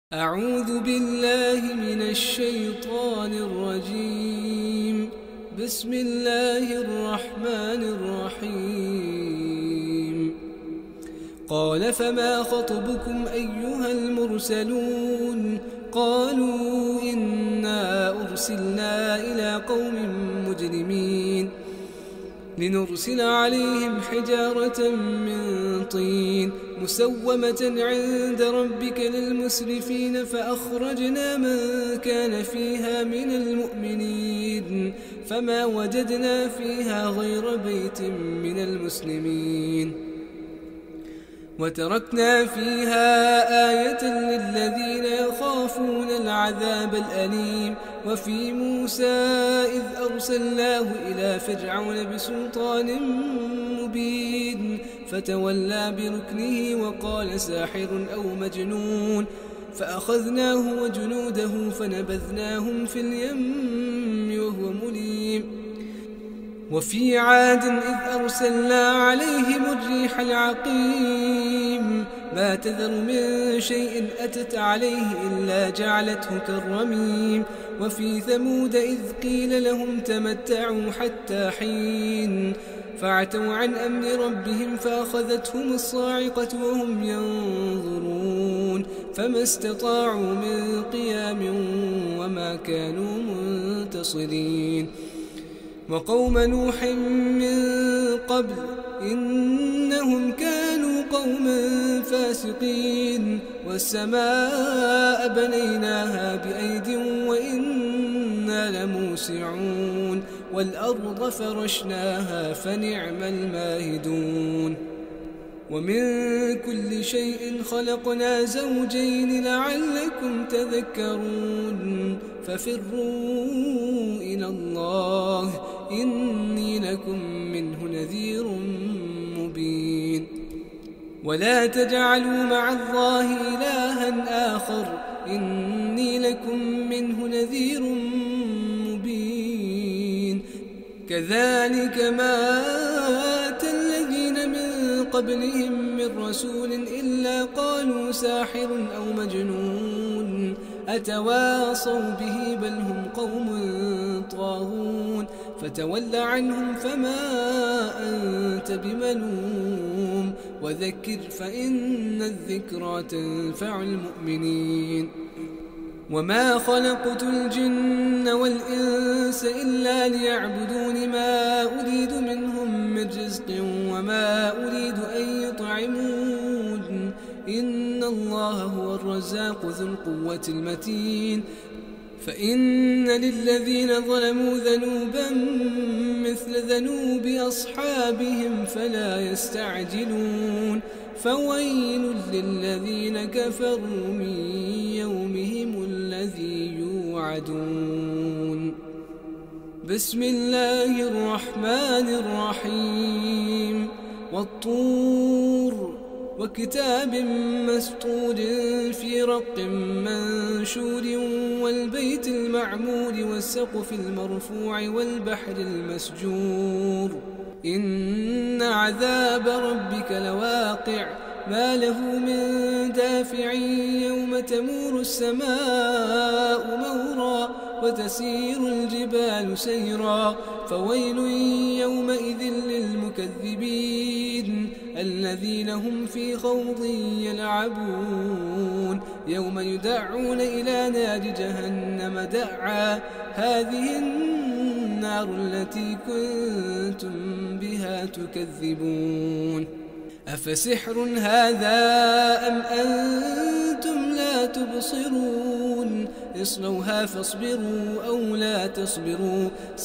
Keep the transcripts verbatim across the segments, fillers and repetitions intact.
أعوذ بالله من الشيطان الرجيم. بسم الله الرحمن الرحيم. قال فما خطبكم أيها المرسلون؟ قالوا إنا أرسلنا إلى قوم مجرمين لنرسل عليهم حجارة من طين مسومة عند ربك للمسرفين فأخرجنا من كان فيها من المؤمنين فما وجدنا فيها غير بيت من المسلمين وتركنا فيها آية للذين يخافون العذاب الأليم. وفي موسى إذ أرسلناه إلى فرعون بسلطان مبين فتولى بركنه وقال ساحر أو مجنون فأخذناه وجنوده فنبذناهم في اليم وهو مليم. وفي عاد إذ أرسلنا عليهم الريح العقيم ما تذر من شيء أتت عليه إلا جعلته كالرميم. وفي ثمود إذ قيل لهم تمتعوا حتى حين فعتوا عن أمر ربهم فأخذتهم الصاعقة وهم ينظرون فما استطاعوا من قيام وما كانوا منتصرين. وقوم نوح من قبل إنهم كانوا قوما فاسقين. والسماء بنيناها بأيد وإنا لموسعون والأرض فرشناها فنعم الماهدون. ومن كل شيء خلقنا زوجين لعلكم تذكرون ففروا إلى الله إني لكم منه نذير مبين. ولا تجعلوا مع الله إلها آخر إني لكم منه نذير مبين. كذلك ما أتى الذين من قبلهم من رسول إلا قالوا ساحر أو مجنون أتواصوا به بل هم قوم طاغون. فتول عنهم فما أنت بملوم وذكر فإن الذكرى تنفع المؤمنين. وما خلقت الجن والإنس إلا ليعبدون ما أريد منهم من رزق وما أريد أن يطعمون إن الله هو الرزاق ذو القوة المتين. فإن للذين ظلموا ذنوبا مثل ذنوب أصحابهم فلا يستعجلون فويل للذين كفروا من يومهم الذي يوعدون. بسم الله الرحمن الرحيم. والطور وكتاب مسطور في رق منشور والبيت المعمور والسقف المرفوع والبحر المسجور. إن عذاب ربك لواقع ما له من دافع يوم تمور السماء مورا وتسير الجبال سيرا فويل يومئذ للمكذبين الذين هم في خوض يلعبون. يوم يدعون إلى نار جهنم دعا هذه النار التي كنتم بها تكذبون. أفسحر هذا أم أنتم لا تبصرون؟ اصلوها فاصبروا أو لا تصبروا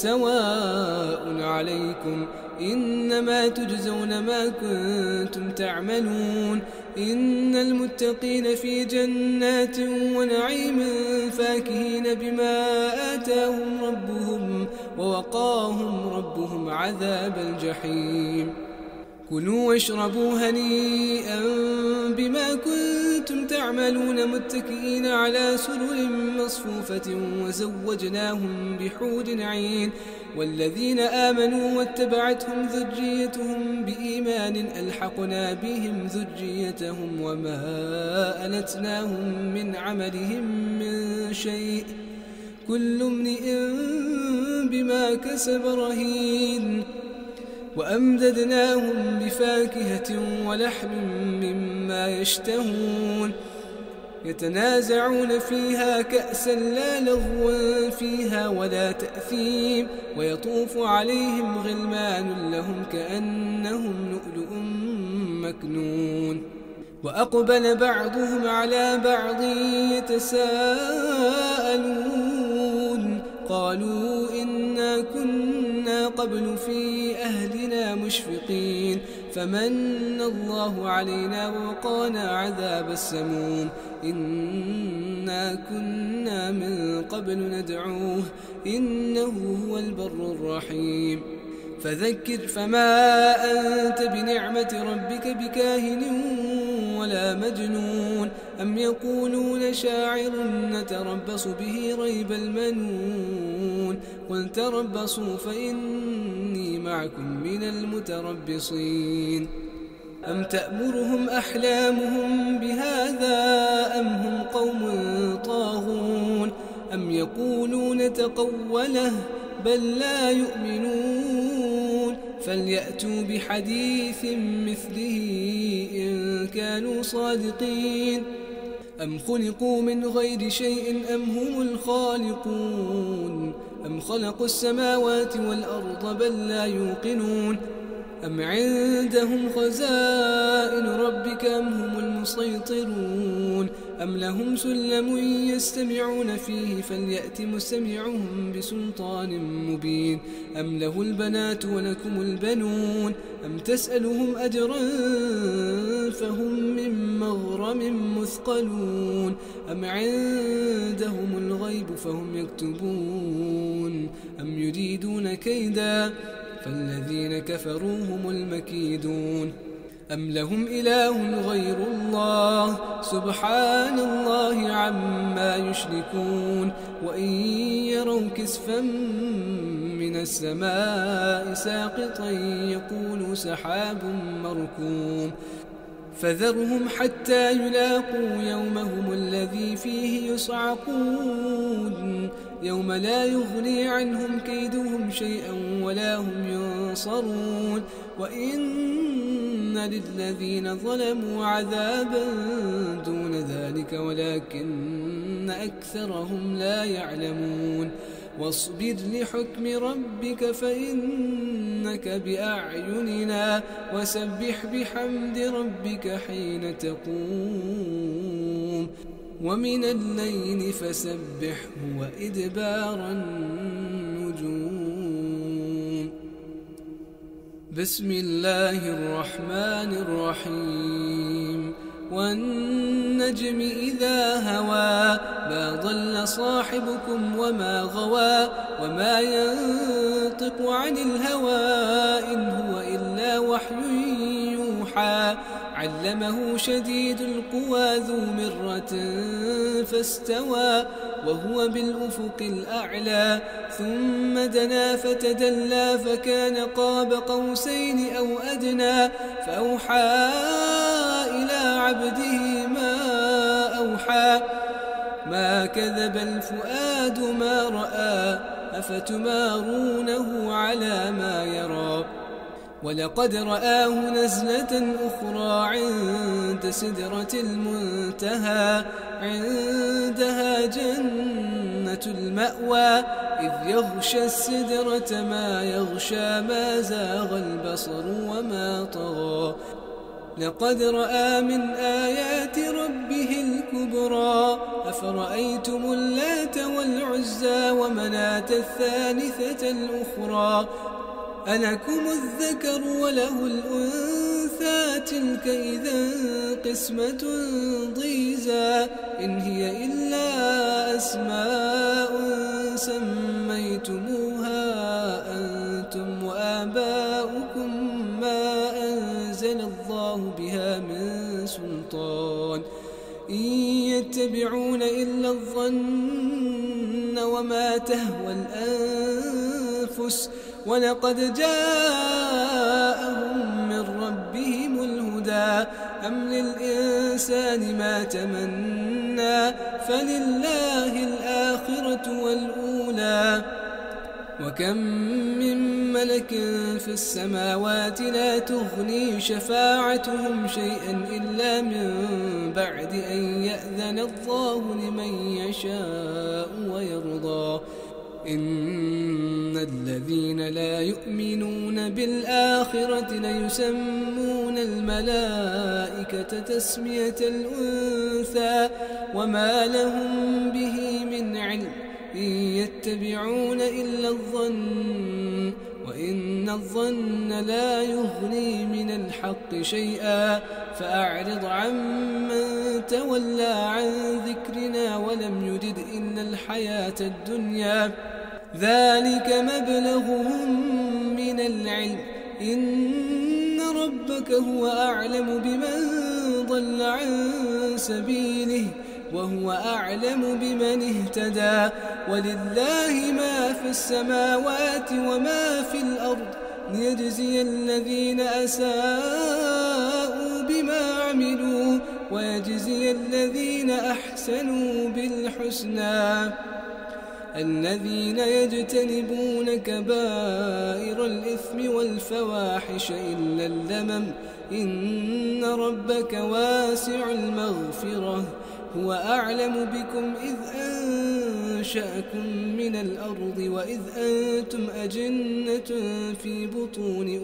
سواء عليكم إنما تجزون ما كنتم تعملون. إن المتقين في جنات ونعيم فاكهين بما آتاهم ربهم ووقاهم ربهم عذاب الجحيم. كلوا واشربوا هنيئا بما كنتم كنتم تعملون متكئين على سرر مصفوفة وزوجناهم بحور عين والذين آمنوا واتبعتهم ذريتهم بإيمان ألحقنا بهم ذريتهم وما ألتناهم من عملهم من شيء كل امرئ بما كسب رهين وأمددناهم بفاكهة ولحم مما يشتهون يتنازعون فيها كأسا لا لغوا فيها ولا تأثيم ويطوف عليهم غلمان لهم كأنهم لؤلؤ مكنون وأقبل بعضهم على بعض يتساءلون قالوا إنا كنا قبل في أهلنا مشفقين فمن الله علينا ووقانا عذاب السموم إنا كنا من قبل ندعوه إنه هو البر الرحيم فذكر فما أنت بنعمة ربك بكاهن ولا مجنون أم يقولون شاعر نتربص به ريب المنون قل تربصوا فإني معكم من المتربصين أم تأمرهم أحلامهم بهذا أم هم قوم طاغون أم يقولون تقوله بل لا يؤمنون فليأتوا بحديث مثله إن كانوا صادقين أم خلقوا من غير شيء أم هم الخالقون أم خلقوا السماوات والأرض بل لا يوقنون أم عندهم خزائن ربك أم هم المسيطرون أم لهم سلم يستمعون فيه فليأت مستمعهم بسلطان مبين أم له البنات ولكم البنون أم تسألهم أجرا فهم من مغرم مثقلون أم عندهم الغيب فهم يكتبون أم يريدون كيدا فالذين كفروا هم المكيدون أم لهم إله غير الله سبحان الله عما يشركون وإن يروا كسفا من السماء ساقطا يقولوا سحاب مركوم فذرهم حتى يلاقوا يومهم الذي فيه يصعقون يوم لا يغني عنهم كيدهم شيئا ولا هم ينصرون وإن للذين ظلموا عذابا دون ذلك ولكن أكثرهم لا يعلمون واصبر لحكم ربك فإنك بأعيننا وسبح بحمد ربك حين تقوم ومن الليل فسبحه وإدبار النجوم بسم الله الرحمن الرحيم والنجم إذا هوى ما ضل صاحبكم وما غوى وما ينطق عن الهوى إن هو إلا وحي يوحى علمه شديد القوى ذو مرة فاستوى وهو بالأفق الأعلى ثم دنا فتدلى فكان قاب قوسين أو أدنى فأوحى إلى عبده ما أوحى ما كذب الفؤاد ما رأى أفتمارونه على ما يرى ولقد رآه نزلة أخرى عند سدرة المنتهى عندها جنة المأوى إذ يغشى السدرة ما يغشى ما زاغ البصر وما طغى لقد رأى من آيات ربه الكبرى أفرأيتم اللات والعزى ومناة الثالثة الأخرى ألكم الذكر وله الأنثى تلك إذا قسمة ضيزى إن هي إلا أسماء سميتموها أنتم وآباؤكم ما أنزل الله بها من سلطان إن يتبعون إلا الظن وما تهوى الأنفس ولقد جاءهم من ربهم الهدى أم للإنسان ما تمنى فلله الآخرة والأولى وكم من ملك في السماوات لا تغني شفاعتهم شيئا إلا من بعد أن يأذن الله لمن يشاء ويرضى إن الذين لا يؤمنون بالآخرة ليسمون الملائكة تسمية الأنثى وما لهم به من علم إن يتبعون إلا الظن وإن الظن لا يغني من الحق شيئا فأعرض عمن تولى عن ذكرنا ولم يرد إلا الحياة الدنيا ذلك مبلغهم من العلم إن ربك هو أعلم بمن ضل عن سبيله وهو أعلم بمن اهتدى ولله ما في السماوات وما في الأرض ليجزي الذين أساءوا بما عملوا ويجزي الذين أحسنوا بالحسنى الذين يجتنبون كبائر الإثم والفواحش إلا اللمم إن ربك واسع المغفرة هو أعلم بكم إذ أنشأكم من الأرض وإذ أنتم أجنة في بطون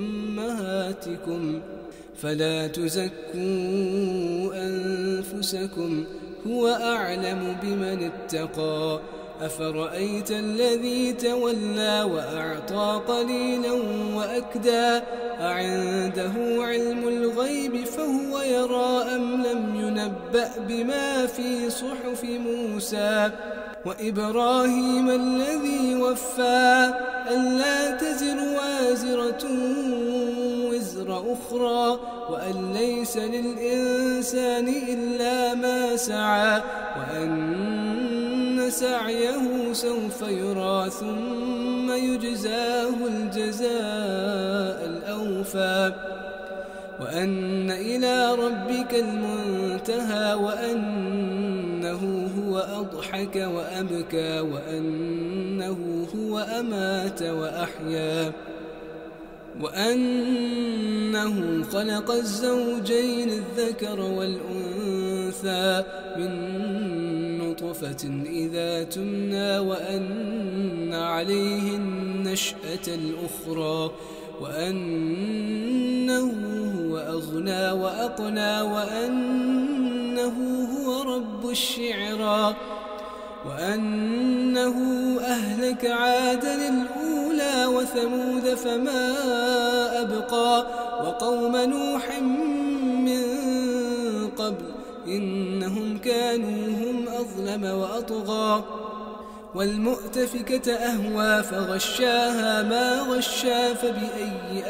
أمهاتكم فلا تزكوا أنفسكم هو أعلم بمن اتقى أفرأيت الذي تولى وأعطى قليلا وأكدى أعنده علم الغيب فهو يرى أم لم ينبأ بما في صحف موسى وإبراهيم الذي وفى ألا تزر وازرة وزر أخرى وأن ليس للإنسان إلا ما سعى وأن سعيه سوف يرى ثم يجزاه الجزاء الأوفى وأن إلى ربك المنتهى وأنه هو أضحك وأبكى وأنه هو أمات وأحيا وأنه خلق الزوجين الذكر والأنثى من نطفة إذا تمنى وأن عليه النشأة الأخرى وأنه هو أغنى وأقنى وأنه هو رب الشعرى وأنه أهلك عادا الأولى وثمود فما أبقى وقوم نوح من قبل إنهم كانوا هم أظلم وأطغى والمؤتفكة أهوى فغشاها ما غشا فبأي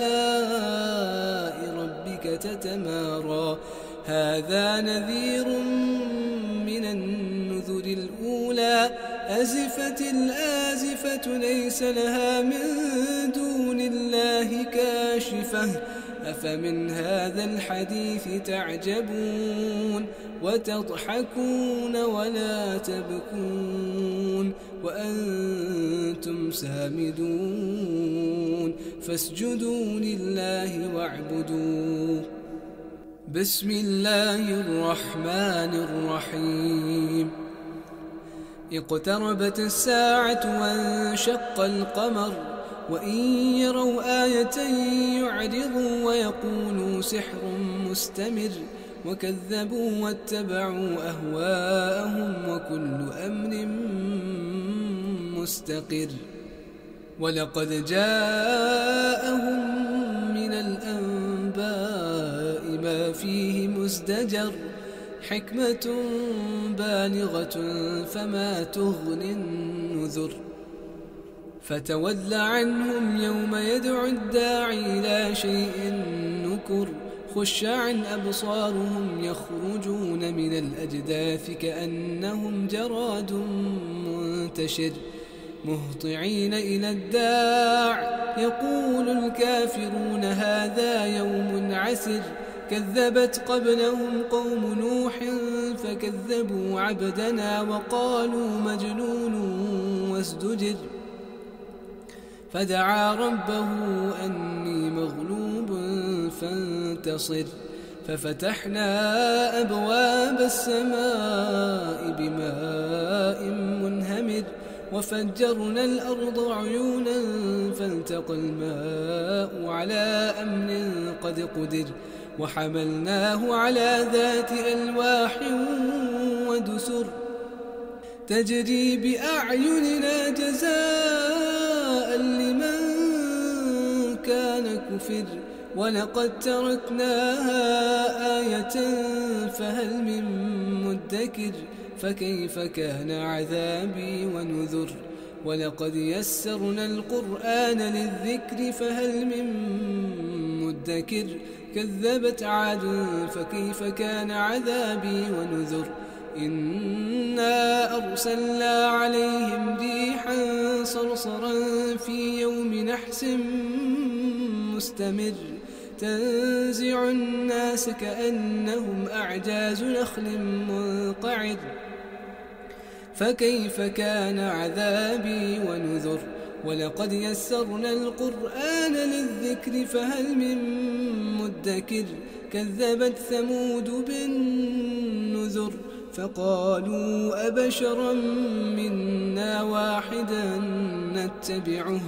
آلاء ربك تتمارى هذا نذير من النذر الأولى أزفت الآزفة ليس لها من دون الله كاشفة أفمن هذا الحديث تعجبون وتضحكون ولا تبكون وأنتم سامدون فاسجدوا لله واعبدوه بسم الله الرحمن الرحيم اقتربت الساعة وانشق القمر وإن يروا آية يعرضوا ويقولوا سحر مستمر وكذبوا واتبعوا أهواءهم وكل أمر مستقر ولقد جاءهم من الأنباء ما فيه مزدجر حكمة بالغة فما تغني النذر فتول عنهم يوم يدعو الداعي إلى شيء نكر خشعا أبصارهم يخرجون من الأجداث كأنهم جراد منتشر مهطعين إلى الداع يقول الكافرون هذا يوم عسر كذبت قبلهم قوم نوح فكذبوا عبدنا وقالوا مجنون وازدجر فدعا ربه أني مغلوب فانتصر ففتحنا أبواب السماء بماء منهمر وفجرنا الأرض عيونا فالتقى الماء على أمر قد قدر وحملناه على ذات ألواح ودسر تجري بأعيننا جزاء لمن كان كفر ولقد تركناها آية فهل من مدكر فكيف كان عذابي ونذر ولقد يسرنا القرآن للذكر فهل من مدكر كذبت عاد فكيف كان عذابي ونذر إنا أرسلنا عليهم ريحا صرصرا في يوم نحس مستمر تنزع الناس كأنهم أعجاز نخل منقعر فكيف كان عذابي ونذر ولقد يسرنا القرآن للذكر فهل من مدكر كذبت ثمود بالنذر فقالوا أبشرا منا واحدا نتبعه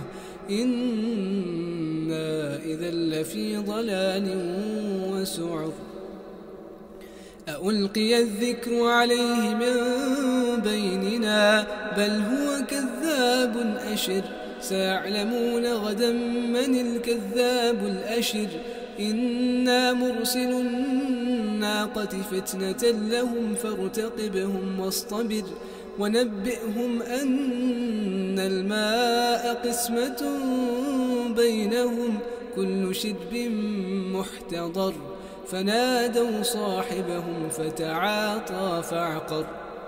إنا إذا لفي ضلال وسعر ألقي الذكر عليه من بيننا بل هو كذاب أشر سيعلمون غدا من الكذاب الأشر إنا مرسل الناقة فتنة لهم فارتقبهم واصطبر ونبئهم أن الماء قسمة بينهم كل شرب محتضر فنادوا صاحبهم فتعاطى فعقر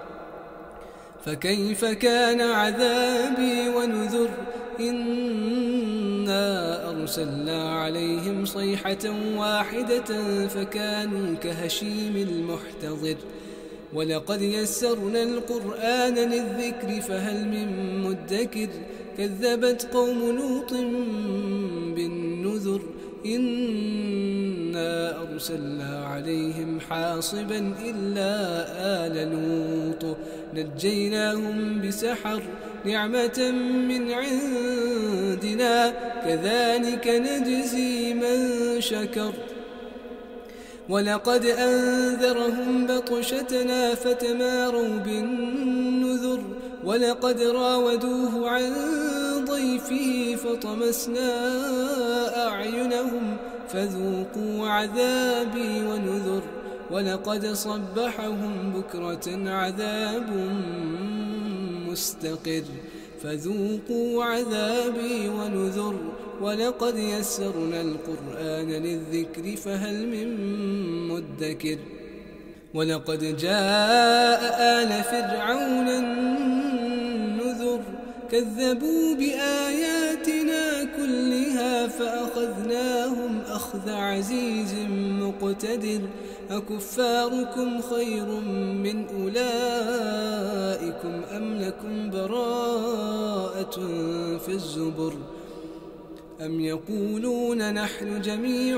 فكيف كان عذابي ونذر إنا أرسلنا عليهم صيحة واحدة فكانوا كهشيم المحتضر ولقد يسرنا القرآن للذكر فهل من مدكر كذبت قوم لوط بالنذر إنا أرسلنا عليهم حاصبا إلا آل لوط نجيناهم بسحر نعمة من عندنا كذلك نجزي من شكر ولقد أنذرهم بطشتنا فتماروا بالنذر ولقد راودوه عن ضيفه فطمسنا أعينهم فذوقوا عذابي ونذر ولقد صبحهم بكرة عذاب مستقر فذوقوا عذابي ونذر ولقد يسرنا القرآن للذكر فهل من مدكر ولقد جاء آل فرعون النذر كذبوا بآياتنا كلها فأخذناهم أخذ عزيز مقتدر أكفاركم خير من أولئكم أم لكم براءة في الزبر أم يقولون نحن جميع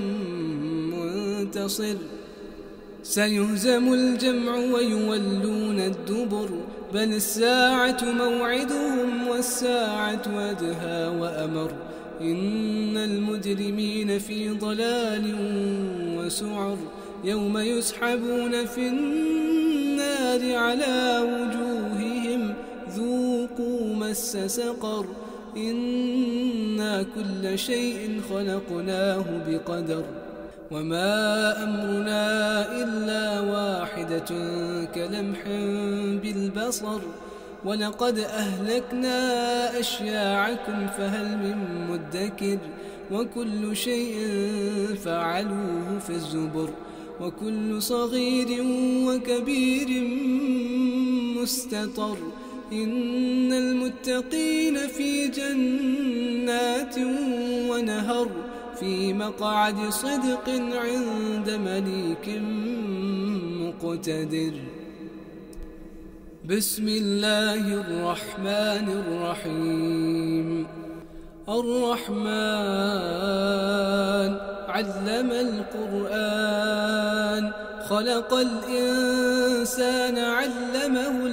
منتصر سيهزم الجمع ويولون الدبر بل الساعة موعدهم والساعة أدهى وأمر إن المجرمين في ضلال وسعر يوم يسحبون في النار على وجوههم ذوقوا مس سقر إنا كل شيء خلقناه بقدر وما أمرنا إلا واحدة كلمح بالبصر ولقد أهلكنا أشياعكم فهل من مدكر وكل شيء فعلوه في الزبر وكل صغير وكبير مستطر إن المتقين في جنات ونهر في مقعد صدق عند مليك مقتدر. بسم الله الرحمن الرحيم. الرحمن علم القرآن خلق الإنسان علمه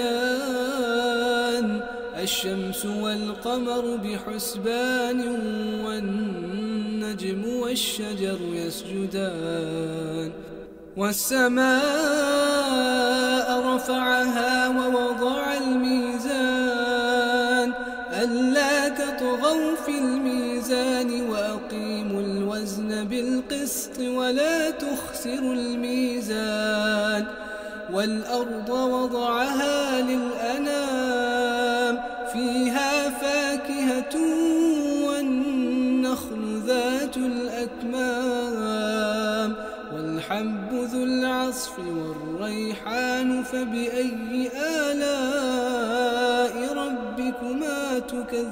البيان الشمس والقمر بحسبان والنجم والشجر يسجدان والسماء رفعها ووضع الميزان ألا تطغوا في الميزان وأقيموا الوزن بالقسط ولا تخسروا الميزان والأرض وضعها للأنام فيها فاكهة والنخل ذات الأكمام والحب ذو العصف والريحان فبأي آلاء ربكما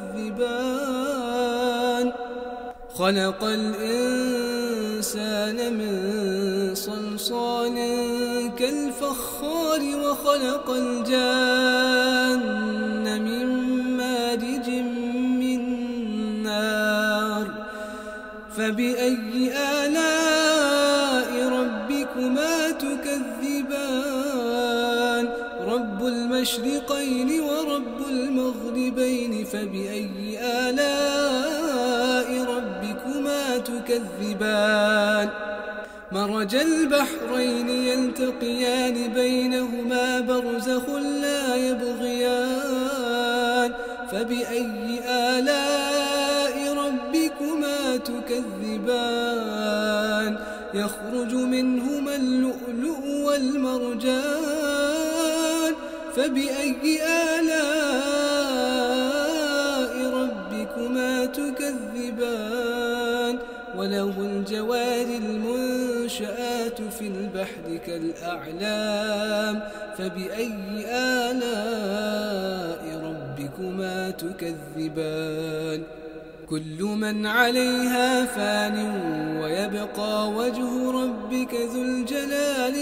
تكذبان خلق الإنسان من صلصال كالفخار وخلق الجان من مارج من نار فبأي آلاء ربكما تكذبان رب المشرقين ورب المغربين فبأي آلاء ربكما تكذبان مرج البحرين يلتقيان بينهما برزخ لا يبغيان فبأي آلاء ربكما تكذبان يخرج منهما اللؤلؤ والمرجان فبأي آلاء ربكما تكذبان وله الجوار المنشآت في البحر كالأعلام فبأي آلاء ربكما تكذبان كل من عليها فان ويبقى وجه ربك ذو الجلال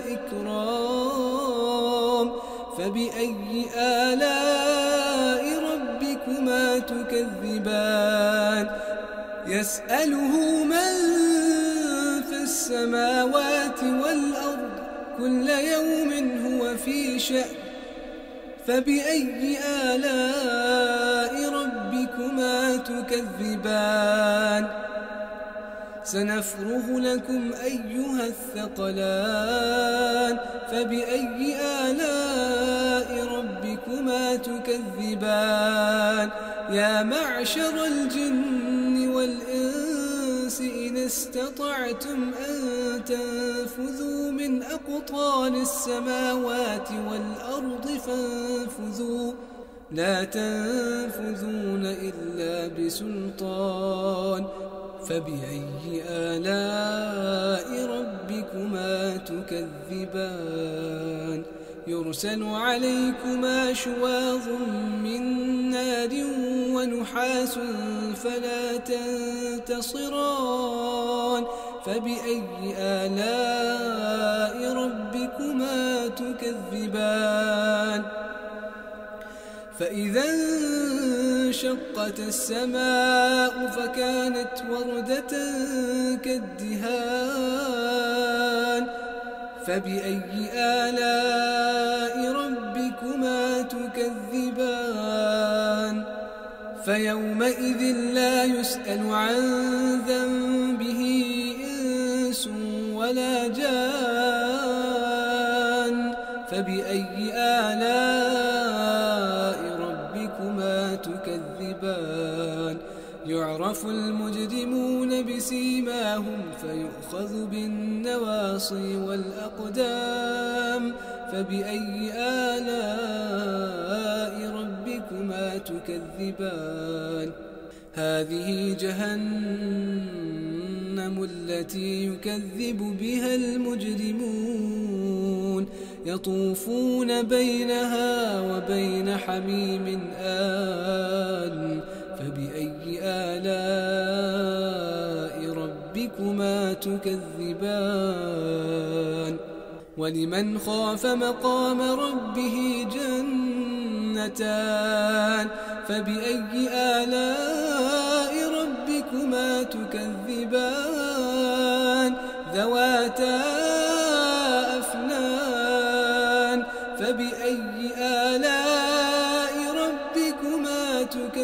والإكرام فبأي آلاء ربكما تكذبان يسأله من في السماوات والأرض كل يوم هو في شأن فبأي آلاء ربكما تكذبان سنفرغ لكم أيها الثقلان فبأي آلاء ربكما تكذبان يا معشر الجن والإنس إن استطعتم أن تنفذوا من أقطار السماوات والأرض فانفذوا لا تنفذون إلا بسلطان فبأي آلاء ربكما تكذبان يرسل عليكما شواظ من نار ونحاس فلا تنتصران فبأي آلاء ربكما تكذبان فإذا انشقت السماء فكانت وردة كالدهان فبأي آلاء ربكما تكذبان فيومئذ لا يسأل عن ذنبه إنس ولا جان فبأي آلاء ربكما تكذبان يعرف المجرمون بسيماهم فيؤخذ بالنواصي والأقدام فبأي آلاء ربكما تكذبان هذه جهنم التي يكذب بها المجرمون يطوفون بينها وبين حميم آن فبأي آلاء ربكما تكذبان ولمن خاف مقام ربه جنتان فبأي آلاء ربكما تكذبان ذواتا أفنان فبأي آلاء ربكما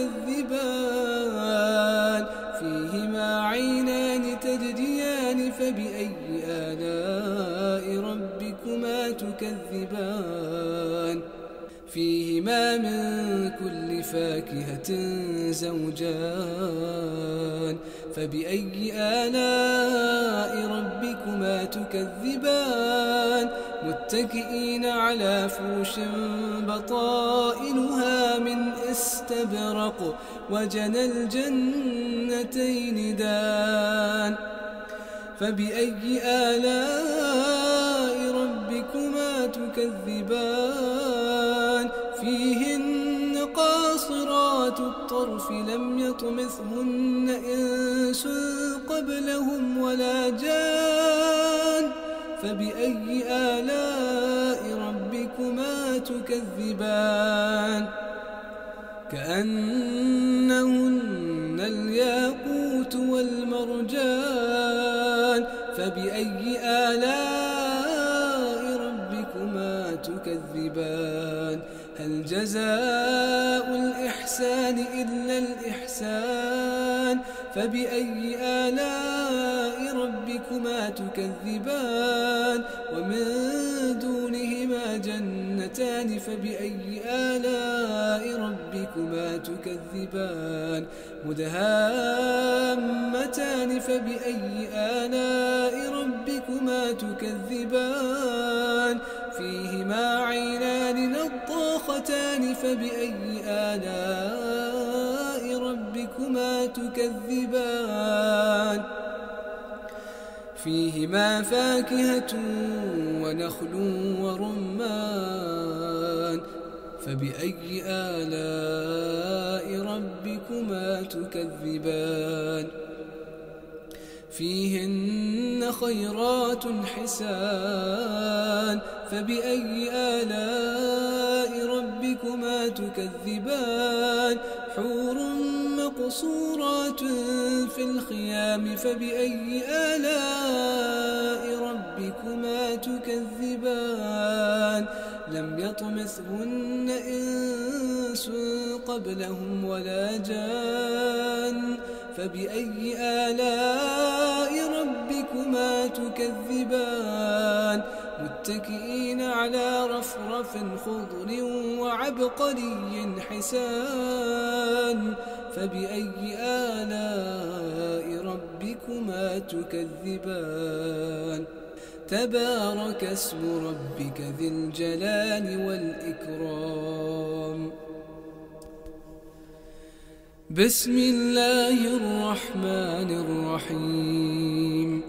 تكذبان فيهما عينان تجريان فبأي آلاء ربكما تكذبان فيهما من كل فاكهة زوجان فبأي آلاء ربكما تكذبان متكئين على فرش بطائنها من استبرق وجنى الجنتين دان فبأي آلاء ربكما تكذبان فيهن قاصرات الطرف لم يطمثهن إنس قبلهم ولا جان فبأي آلاء ربكما تكذبان كأنهن الياقوت والمرجان فبأي آلاء ربكما تكذبان هل جزاء الإحسان إلا الإحسان فبأي آلاء ربكما تكذبان ومن دونهما جنتان فبأي آلاء ربكما تكذبان مدهامتان فبأي آلاء ربكما تكذبان فيهما عينان نضاختان فبأي آلاء ربكما تكذبان فيهما فاكهة ونخل ورمان فبأي آلاء ربكما تكذبان فيهن خيرات حسان فبأي آلاء ربكما تكذبان حور مقصورات في الخيام فبأي آلاء ربكما تكذبان لم يطمثهن إنس قبلهم ولا جان فبأي آلاء ربكما تكذبان متكئين على رفرف خضر وعبقري حسان فبأي آلاء ربكما تكذبان تبارك اسم ربك ذي الجلال والإكرام بسم الله الرحمن الرحيم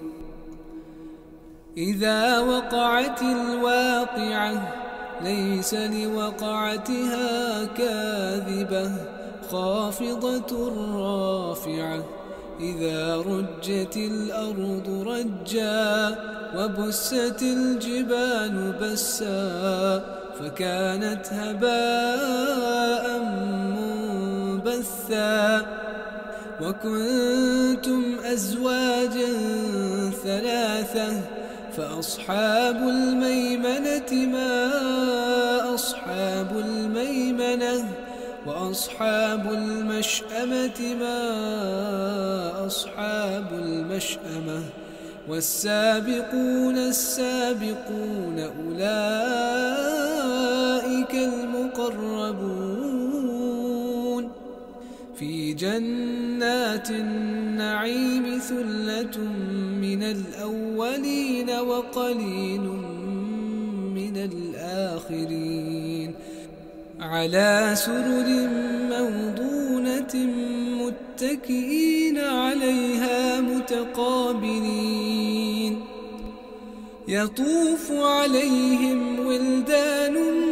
إذا وقعت الواقعة ليس لوقعتها كاذبة خافضة رافعة إذا رجت الأرض رجا وبست الجبال بسا فكانت هباء منبثا وكنتم أزواجا ثلاثة فأصحاب الميمنة ما أصحاب الميمنة وأصحاب المشأمة ما أصحاب المشأمة والسابقون السابقون أولئك المقربون في جنات النعيم ثلة من الأولين وقليل من الآخرين على سرر موضونة متكئين عليها متقابلين يطوف عليهم ولدان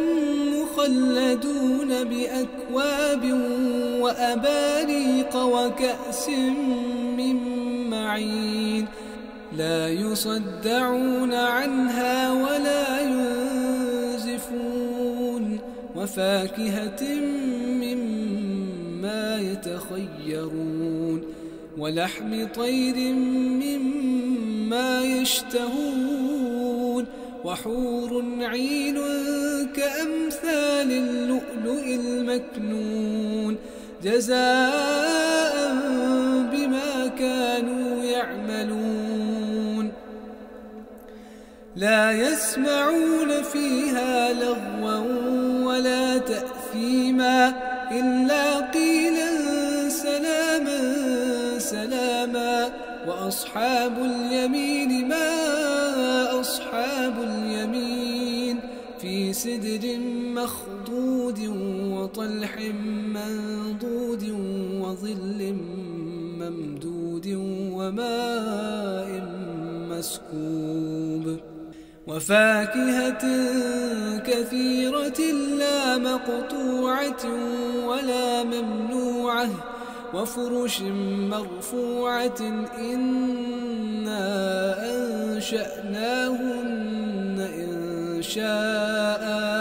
مخلدون بأكواب وأباريق وكأس من معين لا يصدعون عنها ولا ينزفون وفاكهة مما يتخيرون ولحم طير مما يشتهون وحور عين كأمثال اللؤلؤ المكنون جزاء بما كانوا يعملون لا يسمعون فيها لغوا ولا تأثيما إلا قيلا سلاما سلاما وأصحاب اليمين ما أصحاب اليمين في سدر مخضود وطلح منضود وظل ممدود وماء مسكوب وفاكهة كثيرة لا مقطوعة ولا ممنوعة وفرش مرفوعة إنا أنشأناهن إنشاء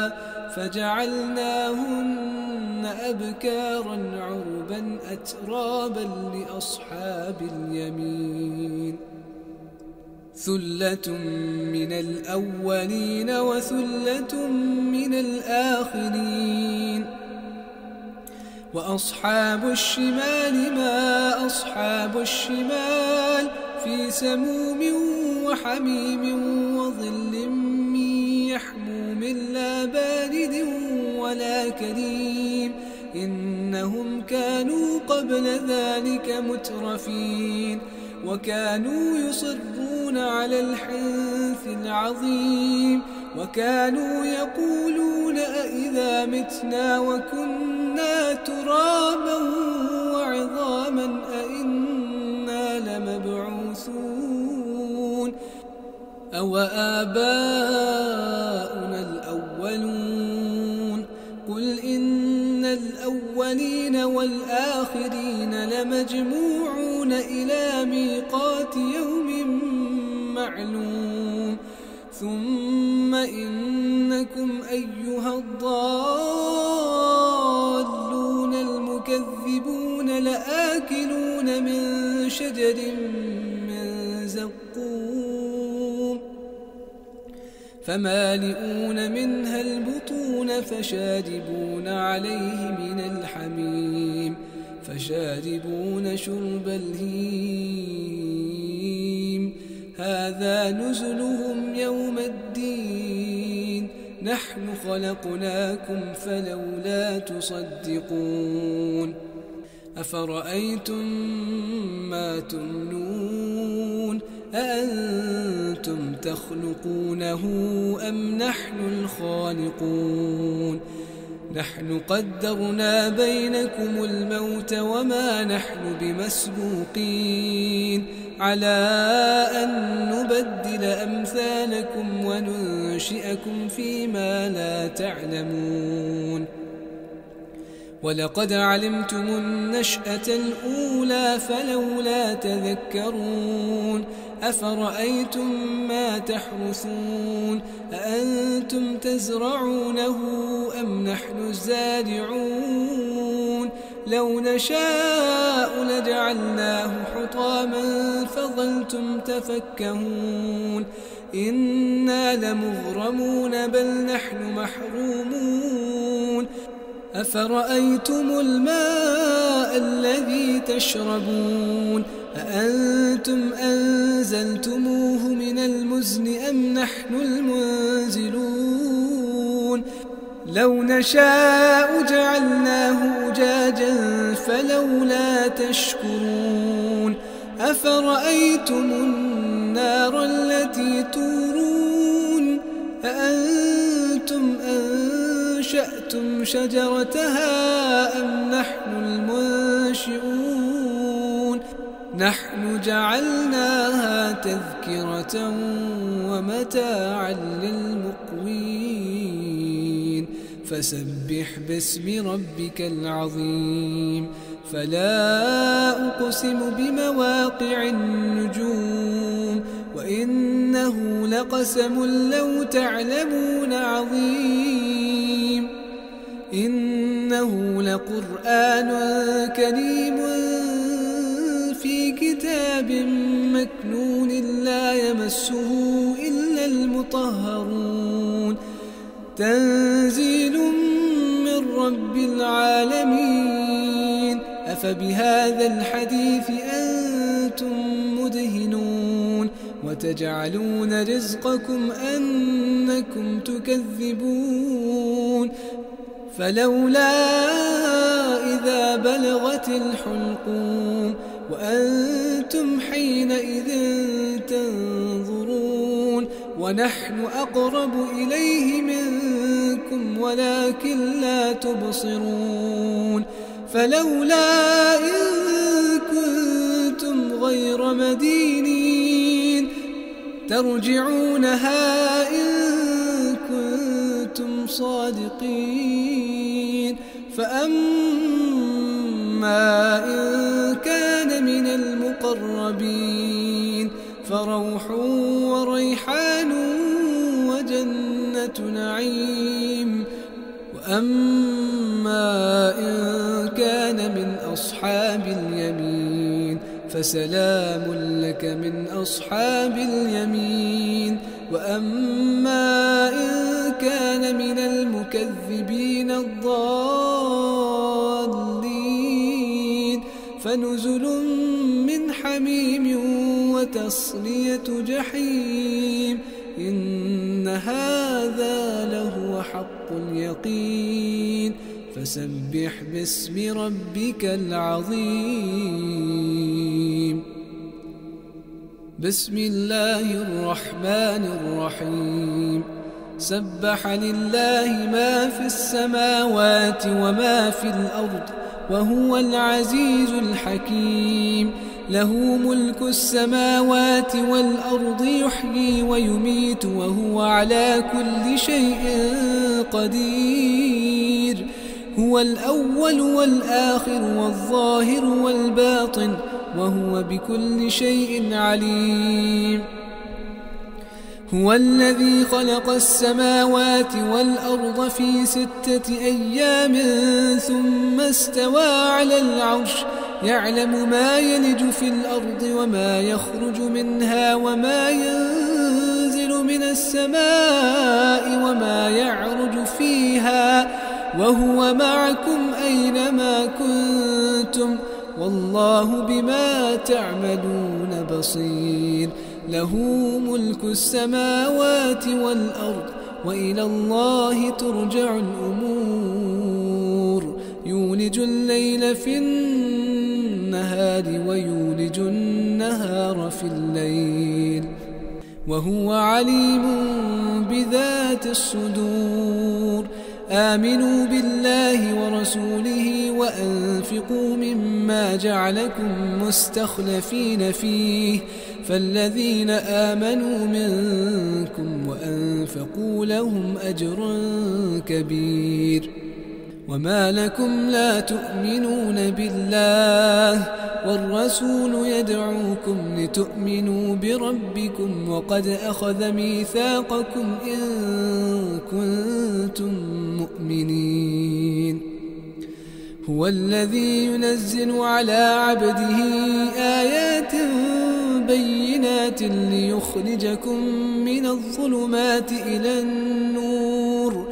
فجعلناهن أبكارا عربا أترابا لأصحاب اليمين ثلة من الأولين وثلة من الآخرين وأصحاب الشمال ما أصحاب الشمال في سموم وحميم وظل من يحموم لا بارد ولا كريم إنهم كانوا قبل ذلك مترفين وكانوا يصرون على الحنث العظيم وكانوا يقولون أئذا متنا وكنا ترابا وعظاما أئنا لمبعوثون أو آباؤنا الأولون قل إن الأولين والآخرين لمجموعون إلى ميقات يوم معلوم ثم إنكم أيها الضالون المكذبون لآكلون من شجر من زقوم فمالئون منها البطون فشاربون عليه من الحميم فشاربون شرب الهيم هذا نزلهم يوم الدين نحن خلقناكم فلولا تصدقون أفرأيتم ما تمنون أأنتم تخلقونه أم نحن الخالقون نحن قدرنا بينكم الموت وما نحن بمسبوقين على أن نبدل أمثالكم وننشئكم فيما لا تعلمون ولقد علمتم النشأة الأولى فلولا تذكرون أفرأيتم ما تحرثون أأنتم تزرعونه أم نحن الزارعون لو نشاء لجعلناه حطاما فظلتم تفكهون إنا لمغرمون بل نحن محرومون أفرأيتم الماء الذي تشربون أأنتم أنزلتموه من المزن أم نحن المنزلون لو نشاء جعلناه أجاجا فلولا تشكرون أفرأيتم النار التي تورون أأنتم أنشأتم شجرتها أم نحن المنشئون نحن جعلناها تذكرة ومتاعا للمقوين فسبح باسم ربك العظيم فلا أقسم بمواقع النجوم وإنه لقسم لو تعلمون عظيم إنه لقرآن كريم في كتاب مكنون لا يمسه إلا المطهرون تنزيل من رب العالمين أفبهذا الحديث أنتم مدهنون وتجعلون رزقكم أنكم تكذبون فلولا إذا بلغت الحلقوم وأنتم حينئذ تنظرون ونحن أقرب إليه منكم ولكن لا تبصرون فلولا إن كنتم غير مدينين ترجعونها إن كنتم صادقين فأما إن كان من المقربين فروح وريحان وجنة نعيم وأما إن كان من أصحاب اليمين فسلام لك من أصحاب اليمين وأما إن كان من المكذبين الضالين فنزل من حميم وتصلية جحيم إن هذا لهو حق اليقين فسبح باسم ربك العظيم بسم الله الرحمن الرحيم سبح لله ما في السماوات وما في الأرض وهو العزيز الحكيم له ملك السماوات والأرض يحيي ويميت وهو على كل شيء قدير هو الأول والآخر والظاهر والباطن وهو بكل شيء عليم هو الذي خلق السماوات والأرض في ستة أيام ثم استوى على العرش يعلم ما يلج في الأرض وما يخرج منها وما ينزل من السماء وما يعرج فيها وهو معكم أينما كنتم والله بما تعملون بصير له ملك السماوات والأرض وإلى الله ترجع الأمور يولج الليل في النهار ويولج النهار في الليل وهو عليم بذات الصدور آمنوا بالله ورسوله وأنفقوا مما جعلكم مستخلفين فيه فالذين آمنوا منكم وأنفقوا لهم أجر كبير وما لكم لا تؤمنون بالله والرسول يدعوكم لتؤمنوا بربكم وقد أخذ ميثاقكم إن كنتم مؤمنين هو الذي ينزل على عبده آيات بينات ليخرجكم من الظلمات إلى النور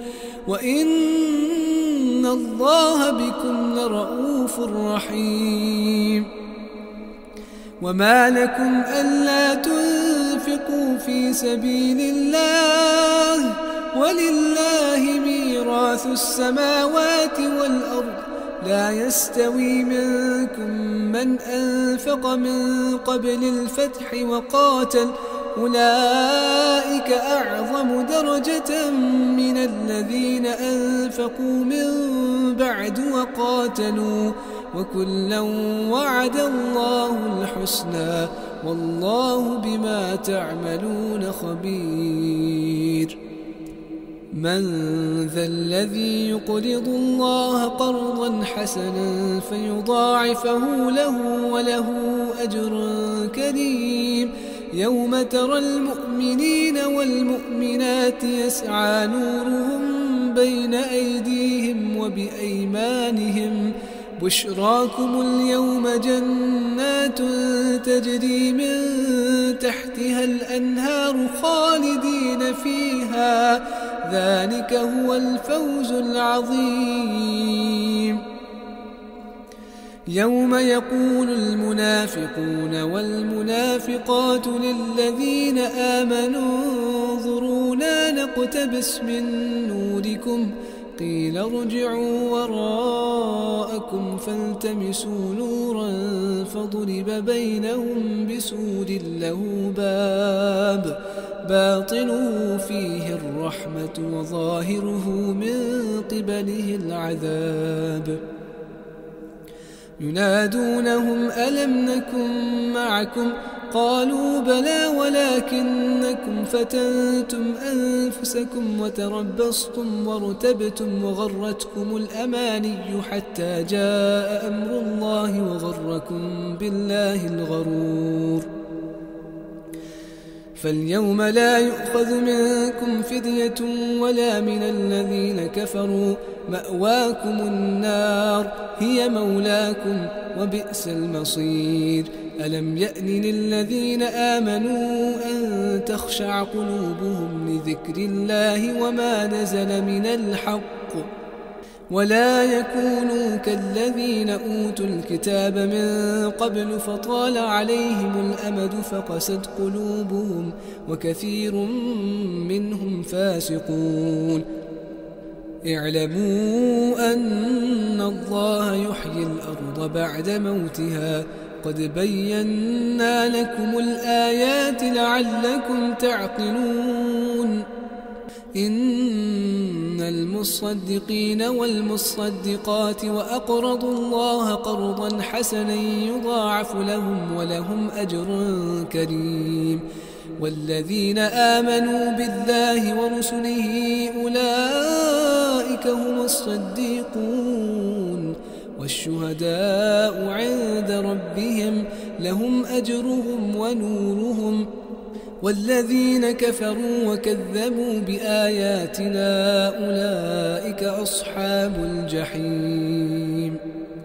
وإن الله بكم لرؤوف رحيم وما لكم ألا تنفقوا في سبيل الله ولله ميراث السماوات والأرض لا يستوي منكم من أنفق من قبل الفتح وقاتل أولئك أعظم درجة من الذين أنفقوا من بعد وقاتلوا وكلا وعد الله الحسنى والله بما تعملون خبير. من ذا الذي يقرض الله قرضا حسنا فيضاعفه له وله أجر كريم. يوم ترى المؤمنين والمؤمنات يسعى نورهم بين أيديهم وبأيمانهم بشراكم اليوم جنات تجري من تحتها الأنهار خالدين فيها ذلك هو الفوز العظيم. يوم يقول المنافقون والمنافقات للذين آمنوا انظرونا نقتبس من نوركم قيل ارجعوا وراءكم فالتمسوا نورا فضرب بينهم بسور له باب باطنه فيه الرحمة وظاهره من قبله العذاب. ينادونهم ألم نكن معكم قالوا بلى ولكنكم فتنتم أنفسكم وتربصتم وارتبتم وغرتكم الأماني حتى جاء أمر الله وغركم بالله الغرور. فاليوم لا يؤخذ منكم فدية ولا من الذين كفروا مأواكم النار هي مولاكم وبئس المصير. ألم يأن للذين آمنوا أن تخشع قلوبهم لذكر الله وما نزل من الحق ولا يكونوا كالذين أوتوا الكتاب من قبل فطال عليهم الأمد فقست قلوبهم وكثير منهم فاسقون. اعلموا أن الله يحيي الأرض بعد موتها قد بينا لكم الآيات لعلكم تعقلون. إن المصدقين والمصدقات وأقرضوا الله قرضا حسنا يضاعف لهم ولهم أجر كريم. والذين آمنوا بالله ورسله أولئك هم الصديقون والشهداء عند ربهم لهم أجرهم ونورهم. والذين كفروا وكذبوا بآياتنا أولئك أصحاب الجحيم.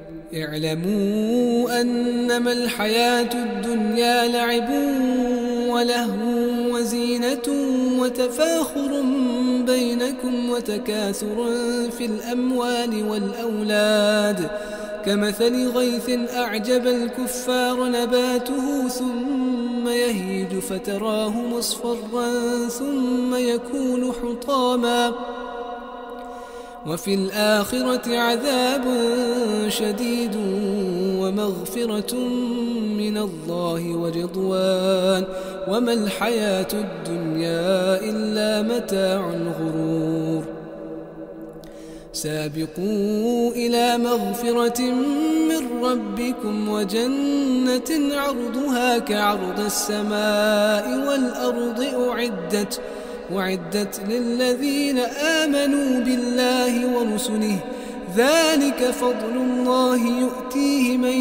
اعلموا أنما الحياة الدنيا لعب ولهو وزينة وتفاخر بينكم وتكاثر في الأموال والأولاد كمثل غيث أعجب الكفار نباته ثم يهيج فتراه مصفرا ثم يكون حطاما وفي الآخرة عذاب شديد ومغفرة من الله ورضوان وما الحياة الدنيا إلا متاع الغرور. سابقوا إلى مغفرة من ربكم وجنة عرضها كعرض السماء والأرض أعدت وعدت للذين آمنوا بالله ورسله ذلك فضل الله يؤتيه من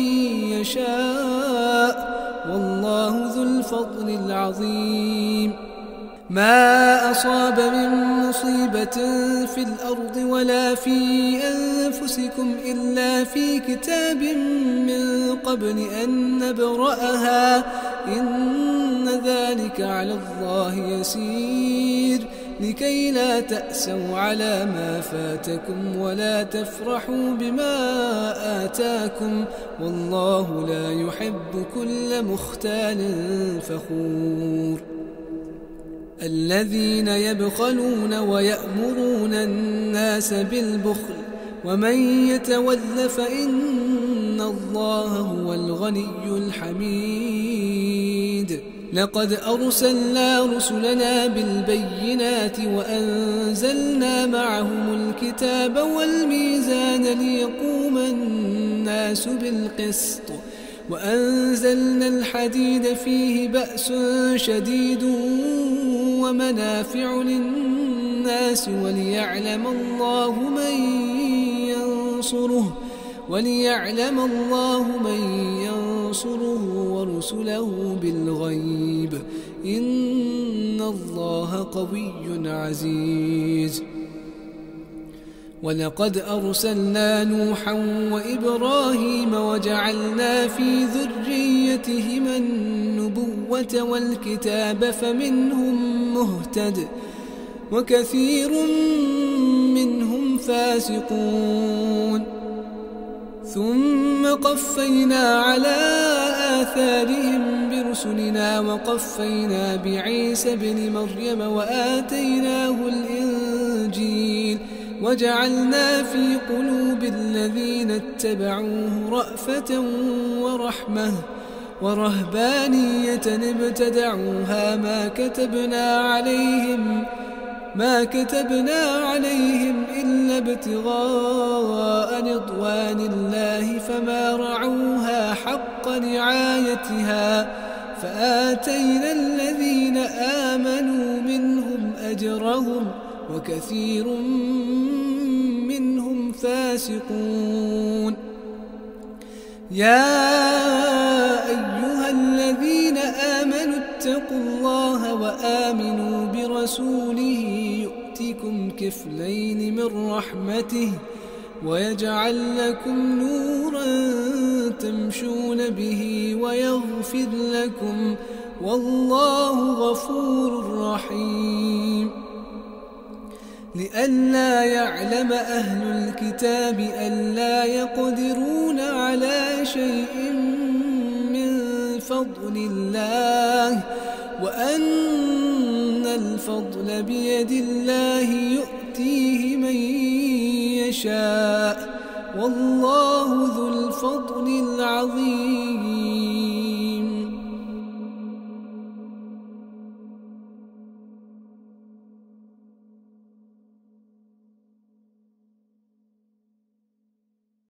يشاء والله ذو الفضل العظيم. ما أصاب من مصيبة في الأرض ولا في أنفسكم إلا في كتاب من قبل أن نبرأها إن ذلك على الله يسير لكي لا تأسوا على ما فاتكم ولا تفرحوا بما آتاكم والله لا يحب كل مختال فخور. الذين يبخلون ويأمرون الناس بالبخل ومن يتول فإن الله هو الغني الحميد. لقد أرسلنا رسلنا بالبينات وأنزلنا معهم الكتاب والميزان ليقوم الناس بالقسط وأنزلنا الحديد فيه بأس شديد ومنافع للناس وليعلم الله من ينصره وليعلم الله من ينصره ورسله بالغيب إن الله قوي عزيز. ولقد أرسلنا نوحا وإبراهيم وجعلنا في ذريتهما النبوة والكتاب فمنهم مهتد وكثير منهم فاسقون. ثم قفينا على آثارهم برسلنا وقفينا بعيسى ابن مريم وآتيناه الإنجيل وجعلنا في قلوب الذين اتبعوه رأفة ورحمة ورهبانية ابتدعوها ما كتبنا عليهم ما كتبنا عليهم إلا ابتغاء رضوان الله فما رعوها حق رعايتها فآتينا الذين آمنوا منهم أجرهم وكثير منهم فاسقون. يا أيها الذين آمنوا اتقوا الله وآمنوا برسوله يؤتكم كفلين من رحمته ويجعل لكم نورا تمشون به ويغفر لكم والله غفور رحيم. لئلا يعلم أهل الكتاب ألا يقدرون على شيء من فضل الله وأن الفضل بيد الله يؤتيه من يشاء والله ذو الفضل العظيم.